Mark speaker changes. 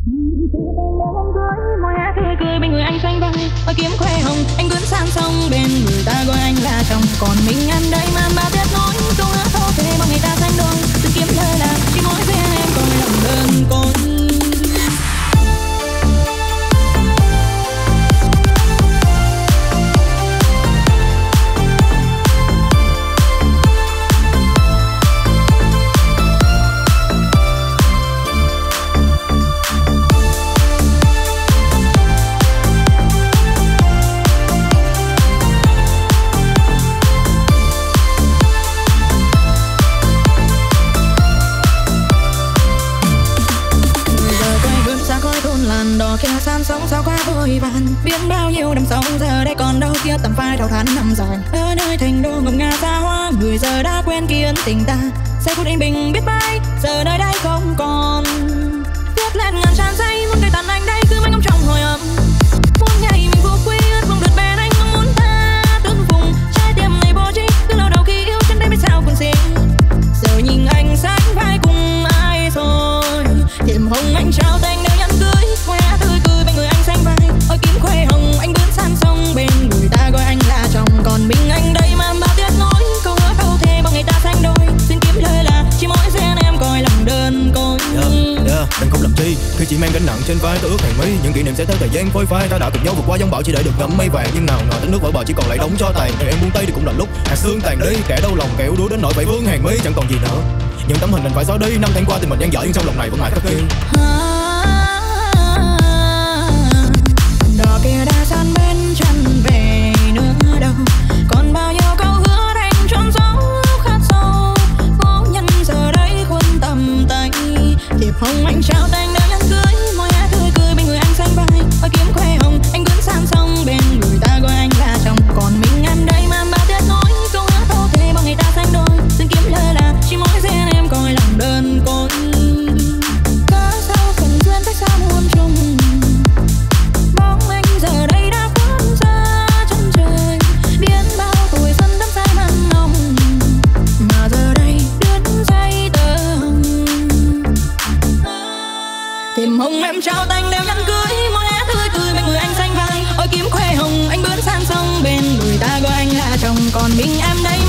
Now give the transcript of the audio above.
Speaker 1: Môi á tươi cười bên người anh xanh vai, ôi kiếm khoe hồng anh bước sang sông, bên người ta gọi anh là chồng, còn mình em đây man bao tiếc nuối. Câu hát thô thể mong người ta xanh đôi, tự kiếm lời làm chỉ mỗi riêng em còn lòng đơn côi. Kia san sóng sao qua vội vàng, biết bao nhiêu năm sau giờ đây còn đâu kia tầm phai thao thán năm dài. Ở nơi thành đô ngọc ngà xa hoa, người giờ đã quen kiên tình ta, sẽ phút yên bình biết bay giờ nơi đây không còn. Tiếp lên ngàn tràn say muốn cây tàn anh đây cứ mãi ngóng trong hồi ấm, muốn ngày mình vô quy ước mong được bên anh mong muốn ta tương vùng. Trái tim này vô tri từ lâu đầu khi yêu chân đây biết sao còn xin, giờ nhìn anh sánh vai cùng ai rồi tìm hồng anh trao tay nếu nhắn cưới. Tươi cười bên người anh xanh vai, ôi kiếm khoe hồng anh bước sang sông, bên người ta gọi anh là chồng, còn mình anh đây mang bao tiếc nuối. Câu hứa câu thề bằng người ta xanh đôi, xin kiếm lời là chỉ mỗi riêng em coi lòng đơn côi.
Speaker 2: Đừng không làm chi khi chỉ mang gánh nặng trên vai, tôi ước hẹn mi những kỷ niệm sẽ theo thời gian phôi phai. Ta đã cùng nhau vượt qua giông bão chỉ để được ngắm mây vàng, nhưng nào ngờ đất nước vỡ bờ chỉ còn lại đống cho tàn. Để em buông tay thì cũng là lúc hạt xương tàn đi, kẻ đau lòng kẻ yếu đuối đến nỗi phải vương hàng mi chẳng còn gì nữa. Những tấm hình đành phải xóa đi, năm tháng qua thì mình gian dở nhưng trong lòng này vẫn mãi khắc ghi.
Speaker 1: Đò kia đã san bên chân về nữa đâu, còn bao nhiêu câu hứa thành trọn gió khát sâu. Cố nhân giờ đây khuôn tầm tay, thiệp hồng anh trao tay nếu nhắn cưới. Môi á tươi cười bên người anh xanh vai, ôi kiếm khoe hồng anh bước sang sông, bên người ta gọi anh là chồng, còn mình em đây mang bao tiếc nuối. Câu hát thô thể bằng người ta xanh đôi, xin kiếm lời là chỉ mỗi riêng em coi lòng đơn côi. Có sao phần duyên cách xa muôn trùng, bóng anh giờ đây đã khuất xa chân trời, biến bao tuổi xuân đắm say mặn nồng, mà giờ đây đứt dây tơ hồng. Tìm hồng em trao tay nếu nhắn cưới, môi á tươi cười bên người anh xanh vai, ôi kiếm khoe hồng anh bước sang sông, bên người ta gọi anh là chồng, còn mình em đây